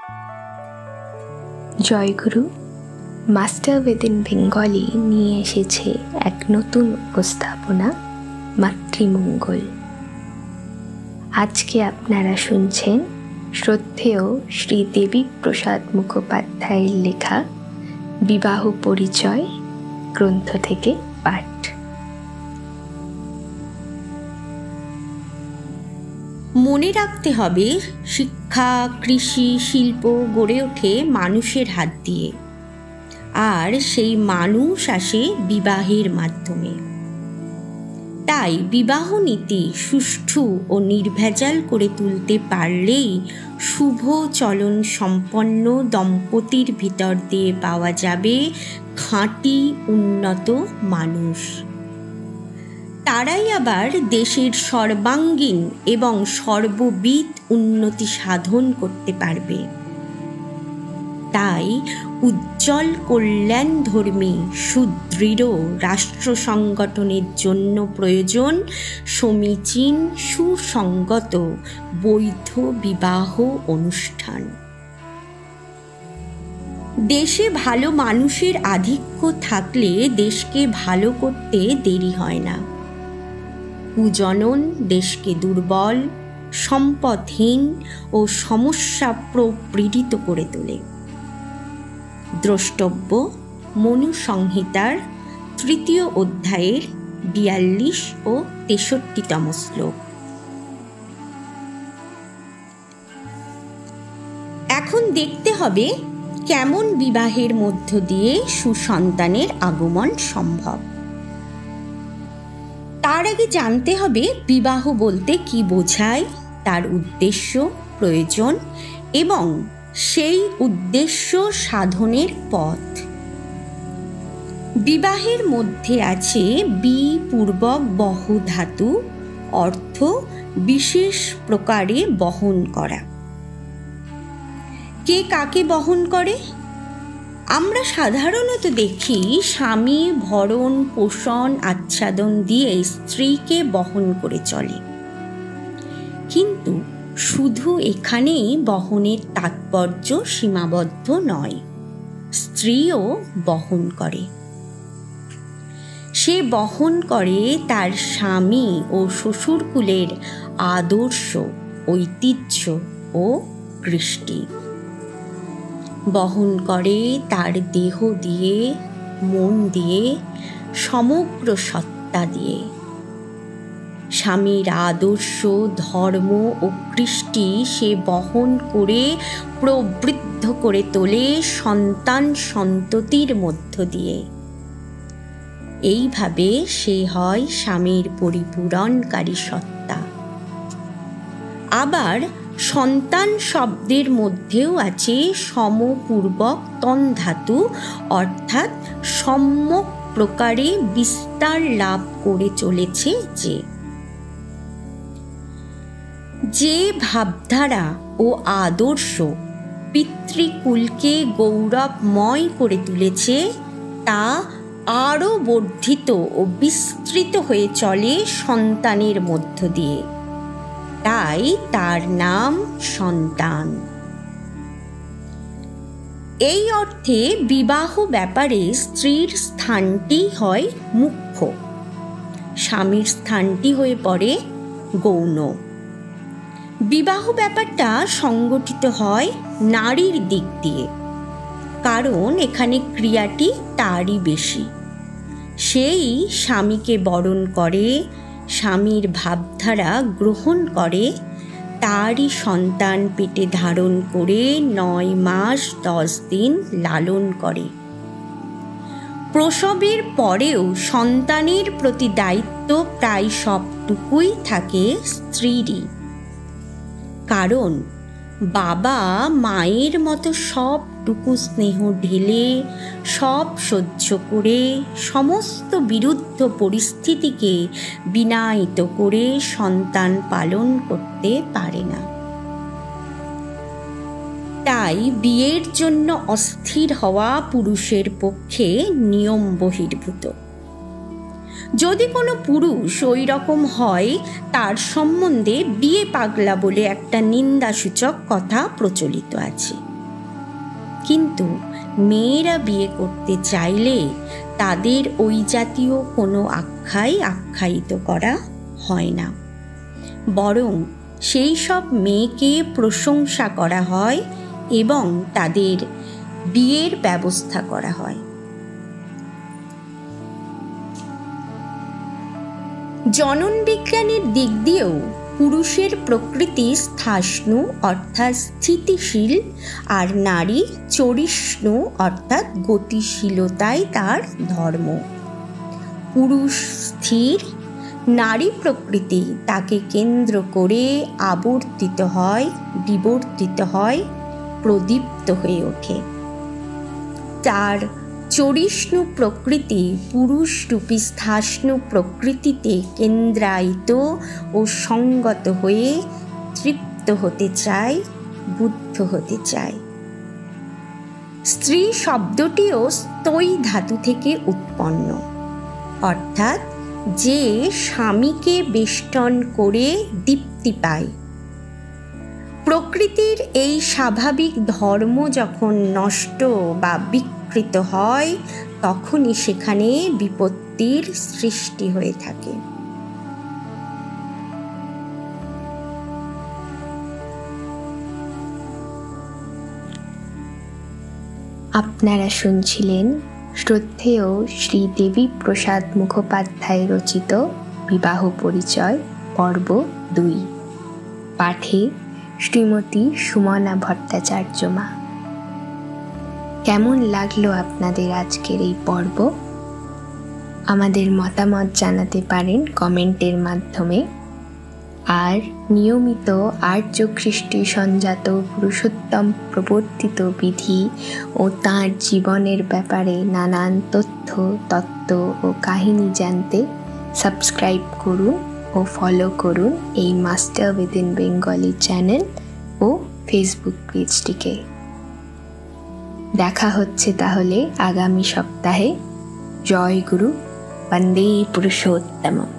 জয়গুরু master within Bengali নিয়ে এসেছে এক নতুন উপস্থাপনা, মাতৃমঙ্গল। আজকে আপনারা শুনছেন শ্রদ্ধেয় শ্রী দেবী প্রসাদ মুখোপাধ্যায়ের লেখা বিবাহ পরিচয় গ্রন্থ থেকে পাঠ। মনে রাখতে হবে, শিক্ষা, কৃষি, শিল্প গড়ে ওঠে মানুষের হাত দিয়ে, আর সেই মানুষ আসে বিবাহের মাধ্যমে। তাই বিবাহ নীতি সুষ্ঠু ও নির্ভেজাল করে তুলতে পারলেই শুভ চলন সম্পন্ন দম্পতির ভিতর দিয়ে পাওয়া যাবে খাঁটি উন্নত মানুষ। তারাই আবার দেশের সর্বাঙ্গীন এবং সর্ববিধ উন্নতি সাধন করতে পারবে। তাই উজ্জ্বল কল্যাণধর্মী সুদৃঢ় রাষ্ট্র সংগঠনের জন্য প্রয়োজন সমীচীন সুসংগত বৈধ বিবাহ অনুষ্ঠান। দেশে ভালো মানুষের আধিক্য থাকলে দেশকে ভালো করতে দেরি হয় না। কুজনন দেশকে দুর্বল, সম্পদহীন ও সমস্যা প্রপীড়িত করে তোলে। দ্রষ্টব্য মনু সংহিতার 3য় অধ্যায়ের 42 ও 63তম শ্লোক। এখন দেখতে হবে কেমন বিবাহের মধ্য দিয়ে সুসন্তানের আগমন সম্ভব। তার আগে জানতে হবে বিবাহ বলতে কি বোঝায়, তার উদ্দেশ্য, প্রয়োজন এবং সেই উদ্দেশ্য সাধনের পথ। বিবাহের মধ্যে আছে বিপূর্বক বহু ধাতু, অর্থ বিশেষ প্রকারে বহন করা। কে কাকে বহন করে? আমরা সাধারণত দেখি স্বামী ভরণ পোষণ আচ্ছাদন দিয়ে স্ত্রীকে বহন করে চলে, কিন্তু শুধু এখানেই বহনের তাৎপর্য সীমাবদ্ধ নয়, স্ত্রীও বহন করে। সে বহন করে তার স্বামী ও শ্বশুরকুলের আদর্শ, ঐতিহ্য ও কৃষ্টি। বহন করে তার দেহ দিয়ে, মন দিয়ে, সমগ্র সত্তা দিয়ে। স্বামীর আদর্শ, ধর্ম ও কৃষ্টি সে বহন করে প্রবৃদ্ধ করে তোলে সন্তান সন্ততির মধ্য দিয়ে। এইভাবে সে হয় স্বামীর পরিপূরণকারী সত্তা। আবার সন্তান শব্দের মধ্যেও আছে সমপূর্বক তন ধাতু, অর্থাৎ সম্যক প্রকারে বিস্তার লাভ করে চলেছে। যে ভাবধারা ও আদর্শ পিতৃকুলকে গৌরবময় করে তুলেছে, তা আরও বর্ধিত ও বিস্তৃত হয়ে চলে সন্তানের মধ্য দিয়ে। তাই তার নাম সন্তান। এই অর্থে বিবাহ ব্যাপারে স্ত্রীর স্থানটি হয় মুখ্য, স্বামীর স্থানটি হয়ে পড়ে গৌণ। বিবাহ ব্যাপারটা সংগঠিত হয় নারীর দিক দিয়ে, কারণ এখানে ক্রিয়াটি তারই বেশি। সেই স্বামীকে বরণ করে, স্বামীর ভাবধারা গ্রহণ করে, তারই সন্তান পেটে ধারণ করে 9 মাস 10 দিন লালন করে। প্রসবের পরেও সন্তানের প্রতি দায়িত্ব প্রায় সবটুকুই থাকে স্ত্রীরই, কারণ বাবা মায়ের মতো সবটুকু স্নেহ ঢেলে, সব সহ্য করে, সমস্ত বিরুদ্ধ পরিস্থিতিকে বিনায়িত করে সন্তান পালন করতে পারে না। তাই বিয়ের জন্য অস্থির হওয়া পুরুষের পক্ষে নিয়ম বহির্ভূত। যদি কোনো পুরুষ ওই রকম হয়, তার সম্বন্ধে বিয়ে পাগলা বলে একটা নিন্দাসূচক কথা প্রচলিত আছে। কিন্তু মেয়েরা বিয়ে করতে চাইলে তাদের ওই জাতীয় কোনো আখ্যায়িত করা হয় না, বরং সেই সব মেয়েকে প্রশংসা করা হয় এবং তাদের বিয়ের ব্যবস্থা করা হয়। জনন বিজ্ঞানের দিক দিয়েও পুরুষের প্রকৃতি স্থাষ্ণু অর্থাৎ স্থিতিশীল, আর নারী চরিষ্ণু অর্থাৎ গতিশীলতাই তার ধর্ম। পুরুষ স্থির, নারী প্রকৃতি তাকে কেন্দ্র করে আবর্তিত হয়, বিবর্তিত হয়, প্রদীপ্ত হয়ে ওঠে। তার চরিষ্ণু প্রকৃতি পুরুষরূপী স্থাষ্ণু প্রকৃতিতে কেন্দ্রায়িত ও সঙ্গত হয়ে তৃপ্ত হতে চায়, বুদ্ধ হতে চায়। স্ত্রী শব্দটিও স্তৈ ধাতু থেকে উৎপন্ন, অর্থাৎ যে স্বামীকে বেষ্টন করে দীপ্তি পায়। প্রকৃতির এই স্বাভাবিক ধর্ম যখন নষ্ট বা বিকৃত হয়, তখনই সেখানে বিপত্তির সৃষ্টি হয়ে থাকে। আপনারা শুনছিলেন শ্রদ্ধেয় শ্রী দেবী প্রসাদ মুখোপাধ্যায় রচিত বিবাহ পরিচয় পর্ব 2। পাঠে শ্রীমতী সুমনা ভট্টাচার্য মা। কেমন লাগলো আপনাদের আজকের এই পর্ব? আমাদের মতামত জানাতে পারেন কমেন্টের মাধ্যমে। আর নিয়মিত আর্য খ্রিস্টি সঞ্জাত পুরুষোত্তম প্রবর্তিত বিধি ও তাঁর জীবনের ব্যাপারে নানান তথ্য, তত্ত্ব ও কাহিনী জানতে সাবস্ক্রাইব করুন ও ফলো করুন এই মাস্টার উইদিন বেঙ্গলি চ্যানেল ও ফেসবুক পেজটিকে। দেখা হচ্ছে তাহলে আগামী সপ্তাহে। জয় গুরু, বন্দে পুরুষোত্তমম।